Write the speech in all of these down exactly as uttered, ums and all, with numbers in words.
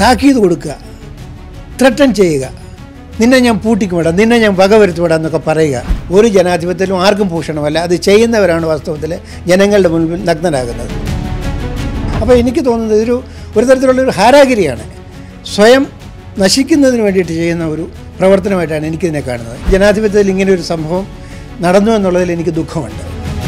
താക്കീത് കൊടുക്കുക, ത്രട്ടൻ ചെയ്യുക, നിന്നെ ഞാൻ പൂട്ടിക്ക് വിടാം, നിന്നെ ഞാൻ വകവരുത്തി വിടാം എന്നൊക്കെ പറയുക ഒരു ജനാധിപത്യത്തിലും ആർക്കും ഭൂഷണമല്ല. അത് ചെയ്യുന്നവരാണ് വാസ്തവത്തിൽ ജനങ്ങളുടെ മുൻപിൽ നഗ്നരാകുന്നത്. അപ്പോൾ എനിക്ക് തോന്നുന്നത് ഇതൊരു ഒരു തരത്തിലുള്ളൊരു ഹാരാഗിരിയാണ്, സ്വയം നശിക്കുന്നതിന് വേണ്ടിയിട്ട് ചെയ്യുന്ന ഒരു പ്രവർത്തനമായിട്ടാണ് എനിക്കിതിനെ കാണുന്നത്. ജനാധിപത്യത്തിൽ ഇങ്ങനെ ഒരു സംഭവം നടന്നു എന്നുള്ളതിൽ എനിക്ക് ദുഃഖമുണ്ട്.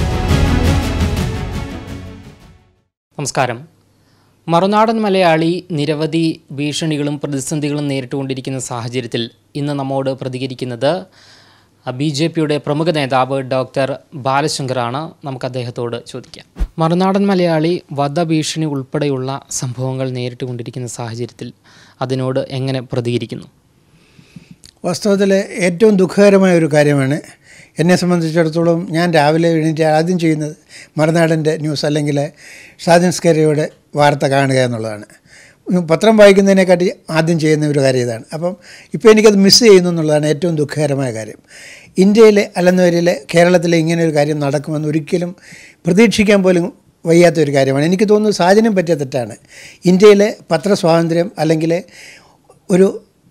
നമസ്കാരം. മറുനാടൻ മലയാളി നിരവധി ഭീഷണികളും പ്രതിസന്ധികളും നേരിട്ടുകൊണ്ടിരിക്കുന്ന സാഹചര്യത്തിൽ ഇന്ന് നമ്മോട് പ്രതികരിക്കുന്നത് ബി ജെ പിയുടെ പ്രമുഖ നേതാവ് ഡോക്ടർ ബാലശങ്കറാണ്. നമുക്ക് അദ്ദേഹത്തോട് ചോദിക്കാം. മറുനാടൻ മലയാളി വധഭീഷണി ഉൾപ്പെടെയുള്ള സംഭവങ്ങൾ നേരിട്ടുകൊണ്ടിരിക്കുന്ന സാഹചര്യത്തിൽ അതിനോട് എങ്ങനെ പ്രതികരിക്കുന്നു? വാസ്തവത്തിൽ ഏറ്റവും ദുഃഖകരമായ ഒരു കാര്യമാണ്. എന്നെ സംബന്ധിച്ചിടത്തോളം ഞാൻ രാവിലെ എണീറ്റ് ആദ്യം ചെയ്യുന്നത് മറുനാടൻ്റെ ന്യൂസ് അല്ലെങ്കിൽ ഷാജൻസ്കരയുടെ വാർത്ത കാണുക എന്നുള്ളതാണ്. പത്രം വായിക്കുന്നതിനെക്കാട്ടി ആദ്യം ചെയ്യുന്ന ഒരു കാര്യം ഇതാണ്. അപ്പം ഇപ്പോൾ എനിക്കത് മിസ് ചെയ്യുന്നു എന്നുള്ളതാണ് ഏറ്റവും ദുഃഖകരമായ കാര്യം. ഇന്ത്യയിലെ അല്ലെന്നവരിലെ കേരളത്തിലെ ഇങ്ങനെ ഒരു കാര്യം നടക്കുമെന്ന് ഒരിക്കലും പ്രതീക്ഷിക്കാൻ പോലും വയ്യാത്തൊരു കാര്യമാണ്. എനിക്ക് തോന്നുന്നു സാജനും പറ്റിയ തെറ്റാണ്. ഇന്ത്യയിലെ പത്രസ്വാതന്ത്ര്യം അല്ലെങ്കിൽ ഒരു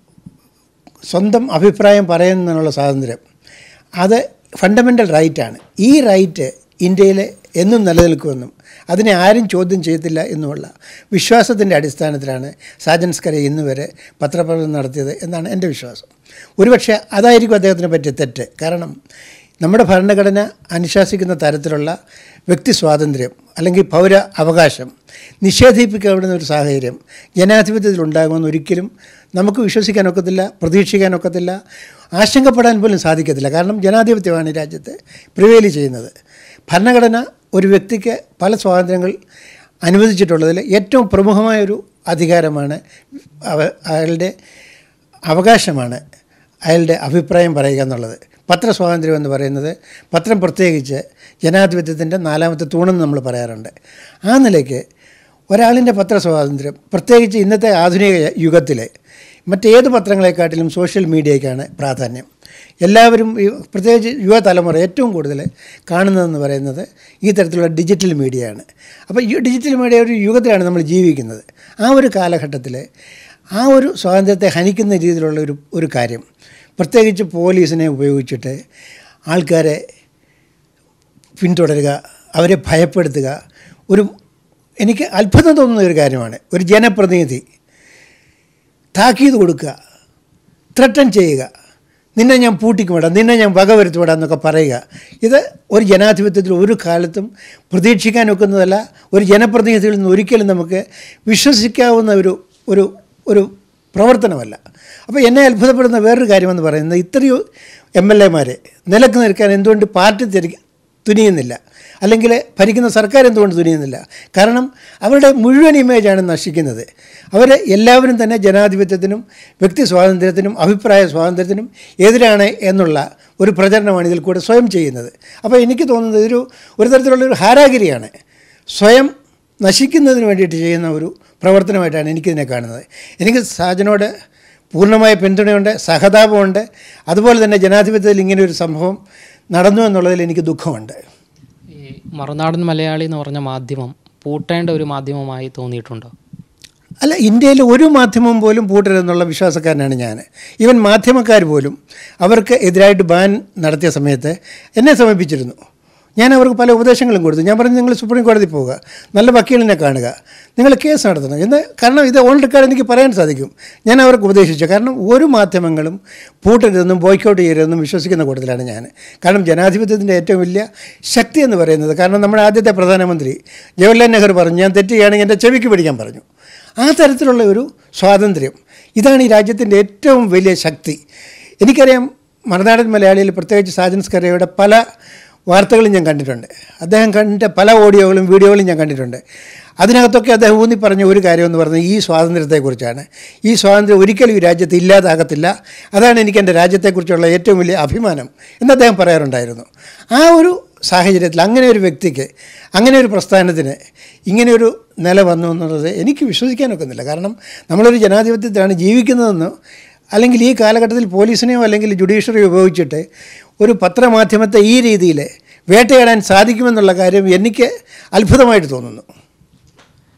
സ്വന്തം അഭിപ്രായം പറയുന്നതിനുള്ള സ്വാതന്ത്ര്യം അത് ഫണ്ടമെൻ്റൽ റൈറ്റാണ്. ഈ റൈറ്റ് ഇന്ത്യയിൽ എന്നും നിലനിൽക്കുമെന്നും അതിനെ ആരും ചോദ്യം ചെയ്യത്തില്ല എന്നുമുള്ള വിശ്വാസത്തിൻ്റെ അടിസ്ഥാനത്തിലാണ് സാജൻസ്കര ഇന്ന് വരെ പത്രപ്രവർത്തനം നടത്തിയത് എന്നാണ് എൻ്റെ വിശ്വാസം. ഒരുപക്ഷെ അതായിരിക്കും അദ്ദേഹത്തിനെ പറ്റിയ തെറ്റ്. കാരണം നമ്മുടെ ഭരണഘടന അനുശാസിക്കുന്ന തരത്തിലുള്ള വ്യക്തി സ്വാതന്ത്ര്യം അല്ലെങ്കിൽ പൗര അവകാശം നിഷേധിപ്പിക്കപ്പെടുന്ന ഒരു സാഹചര്യം ജനാധിപത്യത്തിൽ ഉണ്ടാകുമെന്ന് ഒരിക്കലും നമുക്ക് വിശ്വസിക്കാനൊക്കത്തില്ല, പ്രതീക്ഷിക്കാനൊക്കത്തില്ല, ആശങ്കപ്പെടാൻ പോലും സാധിക്കത്തില്ല. കാരണം ജനാധിപത്യമാണ് ഈ രാജ്യത്ത് പ്രിവെയിൽ ചെയ്യുന്നത്. ഭരണഘടന ഒരു വ്യക്തിക്ക് പല സ്വാതന്ത്ര്യങ്ങൾ അനുവദിച്ചിട്ടുള്ളതിൽ ഏറ്റവും പ്രമുഖമായൊരു അധികാരമാണ് അയാളുടെ അവകാശമാണ് അയാളുടെ അഭിപ്രായം പറയുക എന്നുള്ളത്. പത്രസ്വാതന്ത്ര്യം എന്ന് പറയുന്നത് പത്രം പ്രത്യേകിച്ച് ജനാധിപത്യത്തിൻ്റെ നാലാമത്തെ തൂണെന്ന് നമ്മൾ പറയാറുണ്ട്. ആ നിലയ്ക്ക് ഒരാളിൻ്റെ പത്രസ്വാതന്ത്ര്യം പ്രത്യേകിച്ച് ഇന്നത്തെ ആധുനിക യുഗത്തിൽ മറ്റേത് പത്രങ്ങളെക്കാട്ടിലും സോഷ്യൽ മീഡിയയ്ക്കാണ് പ്രാധാന്യം. എല്ലാവരും ഈ പ്രത്യേകിച്ച് യുവതലമുറ ഏറ്റവും കൂടുതൽ കാണുന്നതെന്ന് പറയുന്നത് ഈ തരത്തിലുള്ള ഡിജിറ്റൽ മീഡിയയാണ്. അപ്പോൾ ഈ ഡിജിറ്റൽ മീഡിയ ഒരു യുഗത്തിലാണ് നമ്മൾ ജീവിക്കുന്നത്. ആ ഒരു കാലഘട്ടത്തിൽ ആ ഒരു സ്വാതന്ത്ര്യത്തെ ഹനിക്കുന്ന രീതിയിലുള്ള ഒരു ഒരു കാര്യം പ്രത്യേകിച്ച് പോലീസിനെ ഉപയോഗിച്ചിട്ട് ആൾക്കാരെ പിന്തുടരുക, അവരെ ഭയപ്പെടുത്തുക ഒരു എനിക്ക് അത്ഭുതം തോന്നുന്ന ഒരു കാര്യമാണ്. ഒരു ജനപ്രതിനിധി താക്കീത് കൊടുക്കുക, ത്രട്ടൻ ചെയ്യുക, നിന്നെ ഞാൻ പൂട്ടിക്ക് വിടാം, നിന്നെ ഞാൻ വകവരുത്തി വിടാം എന്നൊക്കെ പറയുക. ഇത് ഒരു ജനാധിപത്യത്തിൽ ഒരു കാലത്തും പ്രതീക്ഷിക്കാൻ ഒക്കുന്നതല്ല. ഒരു ജനപ്രതിനിധിയിൽ നിന്ന് ഒരിക്കലും നമുക്ക് വിശ്വസിക്കാവുന്ന ഒരു ഒരു ഒരു പ്രവർത്തനമല്ല. അപ്പോൾ എന്നെ അത്ഭുതപ്പെടുന്ന വേറൊരു കാര്യമെന്ന് പറയുന്നത് ഇത്രയും എം എൽ എമാരെ നിലക്ക് നിൽക്കാൻ എന്തുകൊണ്ട് പാർട്ടി തിരി തുനിയുന്നില്ല, അല്ലെങ്കിൽ ഭരിക്കുന്ന സർക്കാർ എന്തുകൊണ്ട് തുനിയുന്നില്ല? കാരണം അവരുടെ മുഴുവൻ ഇമേജാണ് നശിക്കുന്നത്. അവർ എല്ലാവരും തന്നെ ജനാധിപത്യത്തിനും വ്യക്തി സ്വാതന്ത്ര്യത്തിനും അഭിപ്രായ സ്വാതന്ത്ര്യത്തിനും എതിരാണ് എന്നുള്ള ഒരു പ്രചരണമാണ് ഇതിൽ കൂടെ സ്വയം ചെയ്യുന്നത്. അപ്പോൾ എനിക്ക് തോന്നുന്നത് ഇതൊരു ഒരു തരത്തിലുള്ളൊരു ഹാരാഗിരിയാണ്, സ്വയം നശിക്കുന്നതിന് വേണ്ടിയിട്ട് ചെയ്യുന്ന ഒരു പ്രവർത്തനമായിട്ടാണ് എനിക്കിതിനെ കാണുന്നത്. എനിക്ക് സാജനോട് പൂർണ്ണമായ പിന്തുണയുണ്ട്, സഹതാപമുണ്ട്. അതുപോലെ തന്നെ ജനാധിപത്യത്തിൽ ഇങ്ങനെ ഒരു സംഭവം നടന്നു എന്നുള്ളതിൽ എനിക്ക് ദുഃഖമുണ്ട്. ഈ മറുനാടൻ മലയാളി എന്ന് പറഞ്ഞ മാധ്യമം പൂട്ടേണ്ട ഒരു മാധ്യമമായി തോന്നിയിട്ടുണ്ടോ? അല്ല, ഇന്ത്യയിൽ ഒരു മാധ്യമം പോലും പൂട്ടരുതെന്നുള്ള വിശ്വാസക്കാരനാണ് ഞാൻ. ഈവൻ മാധ്യമക്കാർ പോലും അവർക്ക് എതിരായിട്ട് ബാൻ നടത്തിയ സമയത്ത് എന്നെ സമീപിച്ചിരുന്നു. ഞാൻ അവർക്ക് പല ഉപദേശങ്ങളും കൊടുത്തു. ഞാൻ പറഞ്ഞു, നിങ്ങൾ സുപ്രീം കോടതി പോവുക, നല്ല വക്കീലിനെ കാണുക, നിങ്ങൾ കേസ് നടത്തണം എന്ന്. കാരണം ഇത് ഓൺ റെക്കോർഡ് എനിക്ക് പറയാൻ സാധിക്കും. ഞാൻ അവർക്ക് ഉപദേശിച്ചു. കാരണം ഒരു മാധ്യമങ്ങളും പൂട്ടരുതെന്നും ബോയ്ക്കൗട്ട് ചെയ്യരുതെന്നും വിശ്വസിക്കുന്ന കൂട്ടത്തിലാണ് ഞാൻ. കാരണം ജനാധിപത്യത്തിൻ്റെ ഏറ്റവും വലിയ ശക്തി എന്ന് പറയുന്നത്, കാരണം നമ്മുടെ ആദ്യത്തെ പ്രധാനമന്ത്രി ജവഹർലാൽ നെഹ്റു പറഞ്ഞു, ഞാൻ തെറ്റ് ചെയ്യുകയാണെങ്കിൽ എൻ്റെ ചെവിക്ക് പിടിക്കാൻ പറഞ്ഞു. ആ തരത്തിലുള്ള ഒരു സ്വാതന്ത്ര്യം, ഇതാണ് ഈ രാജ്യത്തിൻ്റെ ഏറ്റവും വലിയ ശക്തി. എനിക്കറിയാം, മറുനാടൻ മലയാളിയിൽ പ്രത്യേകിച്ച് സാജൻസ്കരയുടെ പല വാർത്തകളും ഞാൻ കണ്ടിട്ടുണ്ട്. അദ്ദേഹം കണ്ട പല ഓഡിയോകളും വീഡിയോകളും ഞാൻ കണ്ടിട്ടുണ്ട്. അതിനകത്തൊക്കെ അദ്ദേഹം ഊന്നി പറഞ്ഞ ഒരു കാര്യമെന്ന് പറഞ്ഞാൽ ഈ സ്വാതന്ത്ര്യത്തെക്കുറിച്ചാണ്. ഈ സ്വാതന്ത്ര്യം ഒരിക്കലും ഈ രാജ്യത്ത് ഇല്ലാതാകത്തില്ല, അതാണ് എനിക്ക് എൻ്റെ രാജ്യത്തെക്കുറിച്ചുള്ള ഏറ്റവും വലിയ അഭിമാനം എന്ന് അദ്ദേഹം പറയാറുണ്ടായിരുന്നു. ആ ഒരു സാഹചര്യത്തിൽ അങ്ങനെ ഒരു വ്യക്തിക്ക്, അങ്ങനെ ഒരു പ്രസ്ഥാനത്തിന് ഇങ്ങനെയൊരു നില വന്നു എന്നുള്ളത് എനിക്ക് വിശ്വസിക്കാനൊക്കുന്നില്ല. കാരണം നമ്മളൊരു ജനാധിപത്യത്തിലാണ് ജീവിക്കുന്നതെന്നോ അല്ലെങ്കിൽ ഈ കാലഘട്ടത്തിൽ പോലീസിനെയോ അല്ലെങ്കിൽ ജുഡീഷ്യറിയോ ഉപയോഗിച്ചിട്ട് ഒരു പത്രമാധ്യമത്തെ ഈ രീതിയിൽ വേട്ടയാടാൻ സാധിക്കുമെന്നുള്ള കാര്യം എനിക്ക് അത്ഭുതമായിട്ട് തോന്നുന്നു.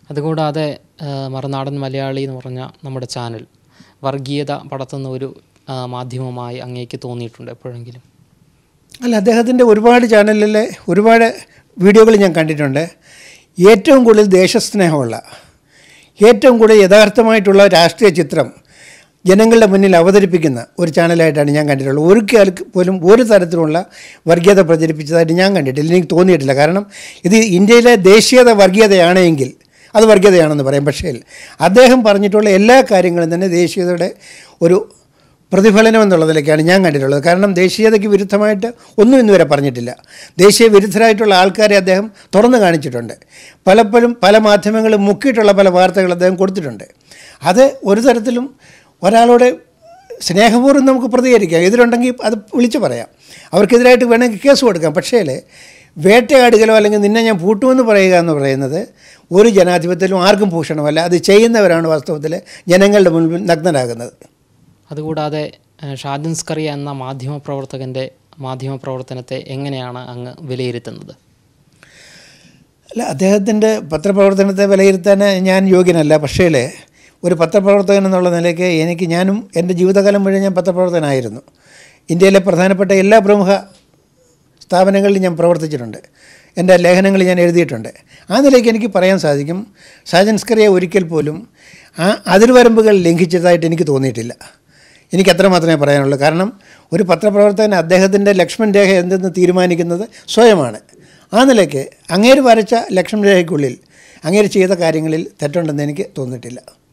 അതുകൂടാതെ മറുനാടൻ മലയാളി എന്ന് പറഞ്ഞ നമ്മുടെ ചാനൽ വർഗീയത പടർത്തുന്ന ഒരു മാധ്യമമായി അങ്ങേക്ക് തോന്നിയിട്ടുണ്ട് എപ്പോഴെങ്കിലും? അല്ല, അദ്ദേഹത്തിൻ്റെ ഒരുപാട് ചാനലിലെ ഒരുപാട് വീഡിയോകൾ ഞാൻ കണ്ടിട്ടുണ്ട്. ഏറ്റവും കൂടുതൽ ദേശസ്നേഹമുള്ള, ഏറ്റവും കൂടുതൽ യഥാർത്ഥമായിട്ടുള്ള രാഷ്ട്രീയ ചിത്രം ജനങ്ങളുടെ മുന്നിൽ അവതരിപ്പിക്കുന്ന ഒരു ചാനലായിട്ടാണ് ഞാൻ കണ്ടിട്ടുള്ളത്. ഒരു കാലത്ത് പോലും ഒരു തരത്തിലുള്ള വർഗീയത പ്രചരിപ്പിച്ചതായിട്ട് ഞാൻ കണ്ടിട്ടില്ല, എനിക്ക് തോന്നിയിട്ടില്ല. കാരണം ഇത് ഇന്ത്യയിലെ ദേശീയത വർഗീയതയാണെങ്കിൽ അത് വർഗീയതയാണെന്ന് പറയും. പക്ഷേ അദ്ദേഹം പറഞ്ഞിട്ടുള്ള എല്ലാ കാര്യങ്ങളും തന്നെ ദേശീയതയുടെ ഒരു പ്രതിഫലനം എന്നുള്ളതിലേക്കാണ് ഞാൻ കണ്ടിട്ടുള്ളത്. കാരണം ദേശീയതയ്ക്ക് വിരുദ്ധമായിട്ട് ഒന്നും ഇന്നുവരെ പറഞ്ഞിട്ടില്ല. ദേശീയ വിരുദ്ധരായിട്ടുള്ള ആൾക്കാരെ അദ്ദേഹം തുറന്നു കാണിച്ചിട്ടുണ്ട്. പലപ്പോഴും പല മാധ്യമങ്ങളും മുക്കിയിട്ടുള്ള പല വാർത്തകൾ അദ്ദേഹം കൊടുത്തിട്ടുണ്ട്. അത് ഒരു തരത്തിലും ഒരാളോട് സ്നേഹപൂർവ്വം നമുക്ക് പ്രതികരിക്കാം, എതിരുണ്ടെങ്കിൽ അത് വിളിച്ചു പറയാം, അവർക്കെതിരായിട്ട് വേണമെങ്കിൽ കേസ് കൊടുക്കാം. പക്ഷേ വേട്ടയാടുകയോ അല്ലെങ്കിൽ നിന്നെ ഞാൻ പൂട്ടുമെന്ന് പറയുക എന്ന് പറയുന്നത് ഒരു ജനാധിപത്യത്തിലും ആർക്കും ഭൂഷണമല്ല. അത് ചെയ്യുന്നവരാണ് വാസ്തവത്തിൽ ജനങ്ങളുടെ മുൻപിൽ നഗ്നരാകുന്നത്. അതുകൂടാതെ ഷാജൻ സ്കറിയ എന്ന മാധ്യമപ്രവർത്തകൻ്റെ മാധ്യമപ്രവർത്തനത്തെ എങ്ങനെയാണ് അങ്ങ് വിലയിരുത്തുന്നത്? അല്ല, അദ്ദേഹത്തിൻ്റെ പത്രപ്രവർത്തനത്തെ വിലയിരുത്താൻ ഞാൻ യോഗ്യനല്ല. പക്ഷേ ഒരു പത്രപ്രവർത്തകൻ എന്നുള്ള നിലയ്ക്ക് എനിക്ക് ഞാനും എൻ്റെ ജീവിതകാലം മുഴുവൻ ഞാൻ പത്രപ്രവർത്തകനായിരുന്നു. ഇന്ത്യയിലെ പ്രധാനപ്പെട്ട എല്ലാ പ്രമുഖ സ്ഥാപനങ്ങളിൽ ഞാൻ പ്രവർത്തിച്ചിട്ടുണ്ട്. എൻ്റെ ലേഖനങ്ങൾ ഞാൻ എഴുതിയിട്ടുണ്ട്. ആ നിലയ്ക്ക് എനിക്ക് പറയാൻ സാധിക്കും, ഷാജൻ സ്കറിയ ഒരിക്കൽ പോലും ആ അതിർവരമ്പുകൾ ലംഘിച്ചതായിട്ട് എനിക്ക് തോന്നിയിട്ടില്ല. എനിക്ക് അത്ര മാത്രമേ പറയാനുള്ളൂ. കാരണം ഒരു പത്രപ്രവർത്തകൻ അദ്ദേഹത്തിൻ്റെ ലക്ഷ്മൺ രേഖ എന്തെന്ന് തീരുമാനിക്കുന്നത് സ്വയമാണ്. ആ നിലയ്ക്ക് അങ്ങേര് വരച്ച ലക്ഷ്മൺ രേഖയ്ക്കുള്ളിൽ അങ്ങേര് ചെയ്ത കാര്യങ്ങളിൽ തെറ്റുണ്ടെന്ന് എനിക്ക് തോന്നിയിട്ടില്ല.